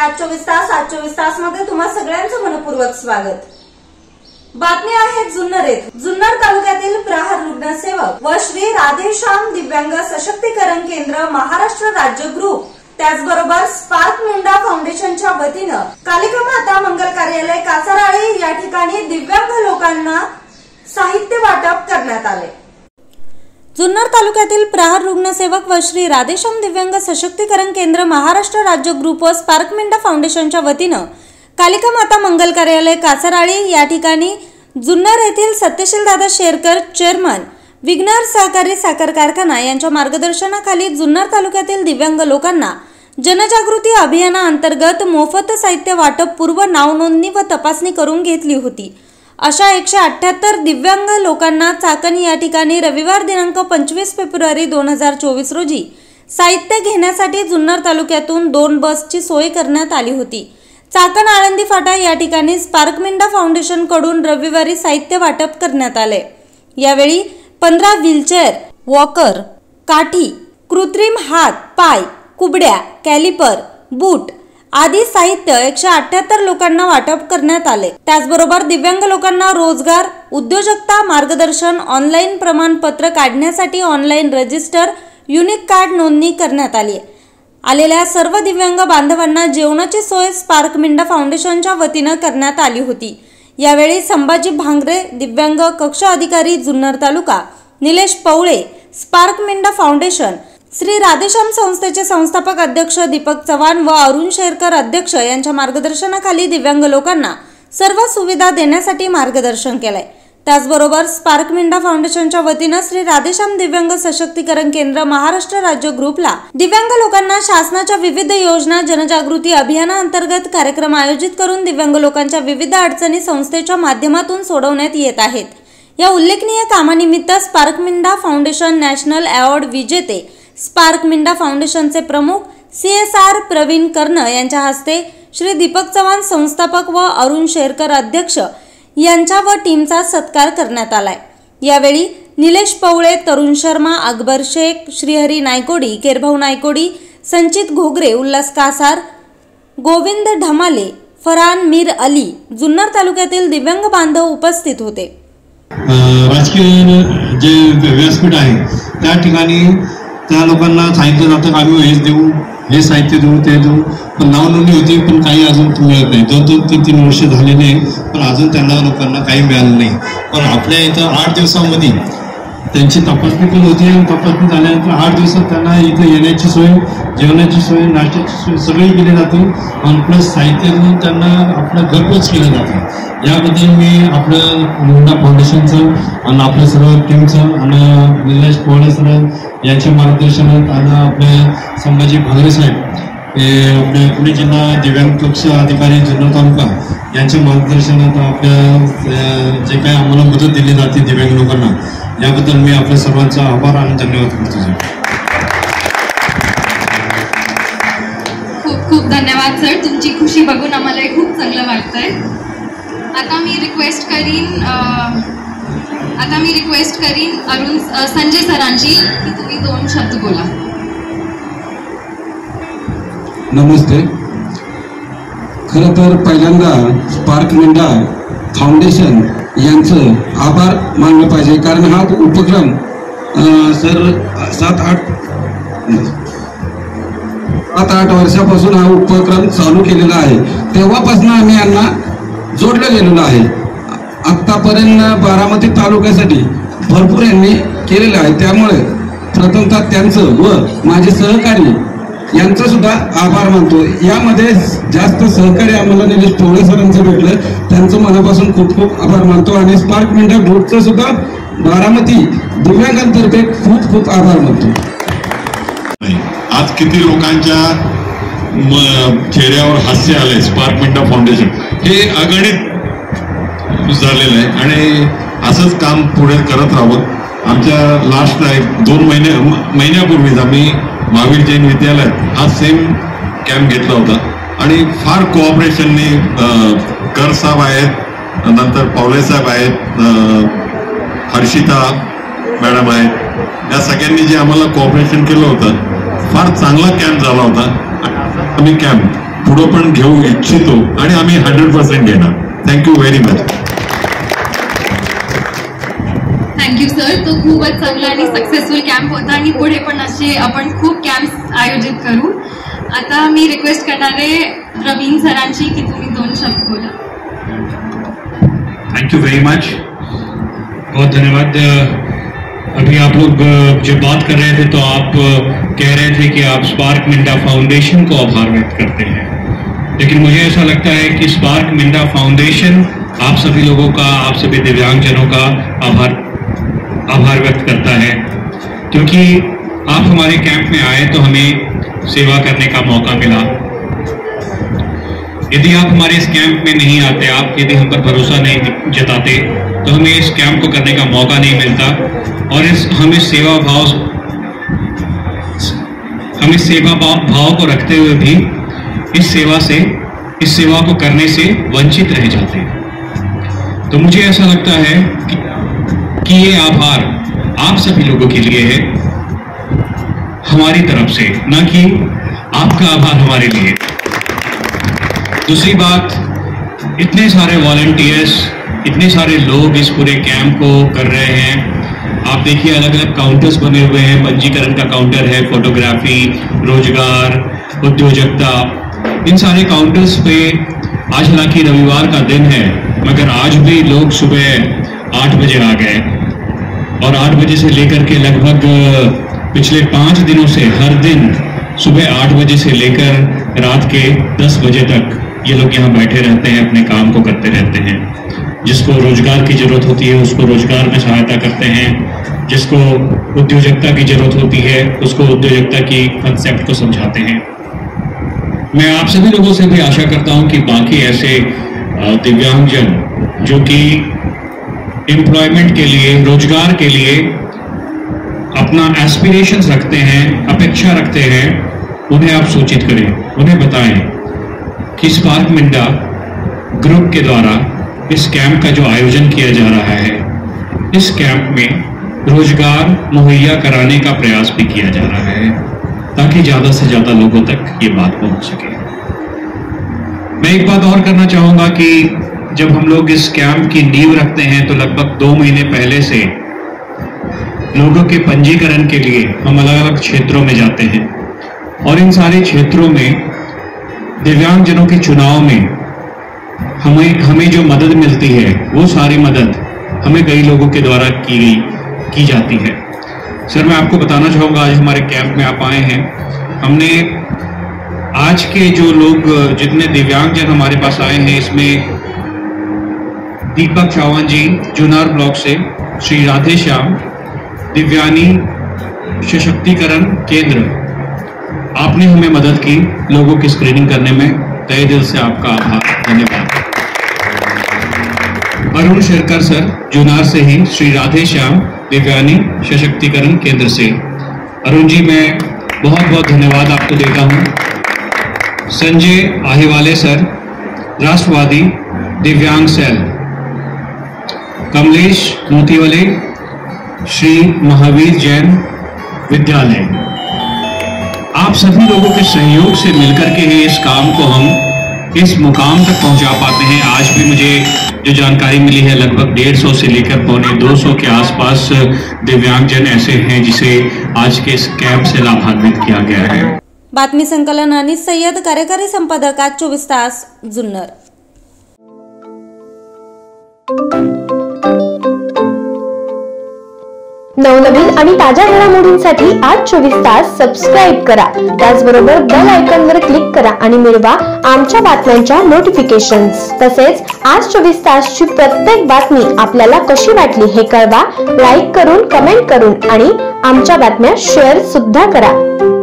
आज 24 तास मध्ये तुम्हा सगळ्यांचं मनपूर्वक स्वागत। बातमी आहे जुन्नर येथे जुन्नर तालुक्यातील प्रहार रुग्णसेवक व श्री राधेश्याम दिव्यांग सशक्तीकरण केंद्र महाराष्ट्र राज्य ग्रुप त्याचबरोबर स्पार्क मुंडा फाउंडेशनच्या वतीनं कालिका माता मंगल कार्यालय कासाराळे या ठिकाणी दिव्यांग लोकांना साहित्य वाटप करण्यात आले। जुन्नर तालुक्यातील प्रहार रुग्णसेवक व श्री राधेश्याम दिव्यांग सशक्तीकरण केंद्र महाराष्ट्र राज्य ग्रुप व स्पार्क मुंडा फाउंडेशनच्या वतीनं कालिका माता मंगल कार्यालय कासाराळे या ठिकाणी जुन्नर येथील सत्यशील दादा शेरकर चेअरमन विघ्नर सहकारी साखर कारखाना यांच्या मार्गदर्शनाखाली जुन्नर तालुक्यातील दिव्यांग लोकांना जनजागृती अभियानाअंतर्गत मोफत साहित्य वाटप पूर्व नाव नोंदणी व तपासणी करून घेतली होती। अशा 178 दिव्यांग लोकांना चाकण या ठिकाणी रविवार दिनांक 25 फेब्रुवारी 2024 रोजी साहित्य घेण्यासाठी जुन्नर तालुक्यातून 2 बसची सोय करण्यात आली होती। चाकण आळंदी फाटा या ठिकाणी स्पार्क मुंडा फाउंडेशन कडून रविवारी साहित्य वाटप करण्यात आले। यावेळी 15 व्हीलचेअर, वॉकर, काठी, कृत्रिम हात पाय, कुबड्या, कॅलिपर, बूट आदी साहित्य 178 लोकांना वाटप करण्यात आले। त्याचबरोबर दिव्यांग लोकांना रोजगार, उद्योजकता मार्गदर्शन, ऑनलाईन प्रमाणपत्र काढण्यासाठी ऑनलाईन रजिस्टर, युनिक कार्ड नोंदणी करण्यात आली। आलेल्या सर्व दिव्यांग बांधवांना जेवणाची सोय स्पार्क मुंडा फाउंडेशनच्या वतीनं करण्यात आली होती। यावेळी संभाजी भांगरे दिव्यांग कक्ष अधिकारी जुन्नर तालुका, निलेश पवळे स्पार्क मुंडा फाउंडेशन, श्री राधेश्याम संस्थेचे संस्थापक अध्यक्ष दीपक चव्हाण व अरुण शेरकर अध्यक्ष यांच्या मार्गदर्शनाखाली दिव्यांग लोकांना सर्व सुविधा देण्यासाठी मार्गदर्शन केले। त्याचबरोबर स्पार्क मुंडा फाउंडेशनच्या वतीनं श्री राधेश्याम दिव्यांग सशक्तीकरण केंद्र महाराष्ट्र राज्य ग्रुपला दिव्यांग लोकांना शासनाच्या विविध योजना जनजागृती अभियानाअंतर्गत कार्यक्रम आयोजित करून दिव्यांग लोकांच्या विविध अडचणी संस्थेच्या माध्यमातून सोडवण्यात येत आहेत। या उल्लेखनीय कामानिमित्त spark Munda foundation national award विजेते स्पार्क मुंडा फाउंडेशनचे प्रमुख CSR प्रवीण कर्ण यांच्या हस्ते श्री दीपक चव्हाण संस्थापक व अरुण शेरकर अध्यक्ष यांच्या व टीमचा सत्कार करण्यात आलाय। यावेळी निलेश पवळे, तरुण शर्मा, अकबर शेख, श्रीहरी नायकोडी, केरभाऊ नायकोडी, संचित घोगरे, उल्हास कासार, गोविंद ढमाले, फरहान मीर अली, जुन्नर तालुक्यातील दिव्यांग बांधव उपस्थित होते। राजकीय जे व्यासपीठ आहे त्या ठिकाणी त्या लोकांना सांगितलं जातं आम्ही हेच देऊ, हे साहित्य देऊ, ते देऊ, पण नाव नोंदणी होती पण काही अजून मिळत नाही। 2-3 वर्ष झालेले पण अजून त्यांना लोकांना काही मिळालं नाही। पण आपल्या इथं 8 दिवसामध्ये त्यांची तपासणी पण होती आणि तपासणी झाल्यानंतर 8 दिवसात त्यांना इथं येण्याची सोय, जेवणाची सोय, नाश्त्याची सोय सगळी केली जाते आणि प्लस साहित्य देऊन त्यांना आपलं घरपोच केलं जातं। याबद्दल मी आपलं मुंडा फाउंडेशनचं आणि आपल्या सर्व टीमचं आणि निलेश पवळे सर यांच्या मार्गदर्शनात आणि आपल्या संभाजी भांगरे साहेब हे आपले पुणे जिल्हा दिव्यांग कक्ष अधिकारी जुन्नर तालुका यांच्या मार्गदर्शनात आपल्या जे काही आम्हाला मदत दिली जाते दिव्यांग लोकांना याबद्दल मी आपल्या सर्वांचा आभार आणि धन्यवाद करतो। खूप खूप धन्यवाद सर, तुमची खुशी बघून आम्हाला खूप चांगलं वाटतंय। आता मी रिक्वेस्ट करीन अरुण संजय सरांची की तुम्ही 2 शब्द बोला। नमस्ते। खरं तर पहिल्यांदा स्पार्क मुंडा फाउंडेशन यांचं आभार मानलं पाहिजे, कारण हा उपक्रम सर 7-8 वर्षापासून हा उपक्रम चालू केलेला आहे। तेव्हापासून आम्ही यांना जोडलं गेलेलं आहे। आतापर्यंत बारामती तालुक्यासाठी भरपूर यांनी केलेलं आहे। त्यामुळे प्रथमतः त्यांचं व माझे सहकारी यांचं सुद्धा आभार मानतो। यामध्ये जास्त सहकार्य आम्हाला निलेश पवळे सरांचं भेटलं, त्यांचं मनापासून खूप खूप आभार मानतो आणि स्पार्क मुंडा ग्रुपचं सुद्धा बारामती दिव्यांगांतर्फे खूप खूप आभार मानतो। आज किती लोकांच्या चेहऱ्यावर हास्य आलंय। स्पार्क मुंडा फाउंडेशन हे अगणित झालेलं आहे आणि असंच काम पुढे करत राहावं। आमच्या लास्ट 2 महिन्यापूर्वीच आम्ही महावीर जैन विद्यालयात हा सेम कॅम्प घेतला होता आणि फार कोऑपरेशनने कर साहेब आहेत, नंतर पवळे साहेब आहेत, हर्षिता मॅडम आहेत, या सगळ्यांनी जे आम्हाला कोऑपरेशन केलं होतं फार चांगला कॅम्प झाला होता। आम्ही कॅम्प पुढे पण घेऊ इच्छितो आणि आम्ही 100% घेणार. Thank you very much. Thank you sir. तो खूपच चांगला आणि सक्सेसफुल कॅम्प होता आणि पुढे पण असे आपण खूप कॅम्प्स आयोजित करू. आता मी रिक्वेस्ट करणार आहे रवीन सरांची की तुम्ही 2 शब्द बोला. Thank you very much. बहुत धन्यवाद. अभी आप लोग जब बात कर रहे थे तो आप कह रहे थे कि आप स्पार्क मिंडा फाउंडेशन को आभार व्यक्त करते हैं, लेकिन मुझे ऐसा लगता है कि स्पार्क मिंडा फाउंडेशन आप सभी लोगों का, आप सभी दिव्यांगजनों का आभार व्यक्त करता है, क्योंकि आप हमारे कैंप में आए तो हमें सेवा करने का मौका मिला. यदि आप हमारे इस कैंप में नहीं आते, आप यदि हम पर भरोसा नहीं जताते, तो हमें इस कैंप को करने का मौका नहीं मिलता और हम इस सेवा भाव को रखते हुए भी इस सेवा को करने से वंचित रह जाते हैं. तो मुझे ऐसा लगता है कि ये आभार आप सभी लोगों के लिए है, हमारी तरफ से, ना कि आपका आभार हमारे लिए. दूसरी बात, इतने सारे वॉलंटियर्स, इतने सारे लोग इस पूरे कैंप को कर रहे हैं. आप देखिए अलग अलग काउंटर्स बने हुए हैं. पंजीकरण का काउंटर है, फोटोग्राफी, रोजगार, उद्योजकता, इन सारे काउंटर्स पे आज हालांकि रविवार का दिन है, मगर आज भी लोग सुबह 8 बजे आ गए और 8 बजे से लेकर के लगभग पिछले 5 दिनों से हर दिन सुबह 8 बजे से लेकर रात के 10 बजे तक ये लोग यहाँ बैठे रहते हैं, अपने काम को करते रहते हैं. जिसको रोजगार की जरूरत होती है उसको रोजगार में सहायता करते हैं, जिसको उद्योजकता की जरूरत होती है उसको उद्योजकता की कंसेप्ट को समझाते हैं. मैं आप सभी लोगों से भी आशा करता हूं कि बाकी ऐसे दिव्यांगजन जो कि एम्प्लॉयमेंट के लिए, रोजगार के लिए अपना एस्पिरेशंस रखते हैं, अपेक्षा रखते हैं, उन्हें आप सूचित करें, उन्हें बताएं कि स्पार्क मिंडा ग्रुप के द्वारा इस कैंप का जो आयोजन किया जा रहा है, इस कैंप में रोजगार मुहैया कराने का प्रयास भी किया जा रहा है ताकि ज्यादा से ज्यादा लोगों तक ये बात पहुंच सके. मैं एक बात और करना चाहूंगा कि जब हम लोग इस कैंप की नींव रखते हैं तो लगभग 2 महीने पहले से लोगों के पंजीकरण के लिए हम अलग अलग क्षेत्रों में जाते हैं और इन सारे क्षेत्रों में दिव्यांगजनों के चुनाव में हमें जो मदद मिलती है वो सारी मदद हमें कई लोगों के द्वारा की जाती है. सर, मैं आपको बताना चाहूँगा, आज हमारे कैंप में आप आए हैं, हमने आज के जो लोग, जितने दिव्यांगजन हमारे पास आए हैं, इसमें दीपक चौहान जी जुन्नर ब्लॉक से, श्री राधे श्याम दिव्यानी सशक्तिकरण केंद्र, आपने हमें मदद की लोगों की स्क्रीनिंग करने में. तहे दिल से आपका आभार, धन्यवाद. अरुण शेरकर सर जुन्नर से ही, श्री राधे श्याम दिव्यानी सशक्तिकरण केंद्र से. अरुण जी, मैं बहुत बहुत धन्यवाद आपको देता हूं. संजय आहिवाले सर राष्ट्रवादी दिव्यांग सेल. कमलेश मोतीवाले श्री महावीर जैन विद्यालय. आप सभी लोगों के सहयोग से मिलकर के ही इस काम को हम इस मुकाम तक पहुंचा पाते हैं. आज भी मुझे जो जानकारी मिली है लगभग 150 से लेकर 250 के आसपास दिव्यांगजन ऐसे हैं जिसे आज के इस कैंप से लाभान्वित किया गया है. बातमी संकलन आणि सय्यद, कार्यकारी संपादक, आज 24 तास जुन्नर. नवनवीन आणि ताज्या घडामोडींसाठी आज 24 तास सबस्क्राईब करा. त्याचबरोबर बेल आयकॉनवर क्लिक करा आणि मिळवा आमच्या बातम्यांच्या नोटिफिकेशन्स. तसेच आज 24 तासची प्रत्येक बातमी आपल्याला कशी वाटली हे कळवा. लाईक करून, कमेंट करून आणि आमच्या बातम्या शेअर सुद्धा करा.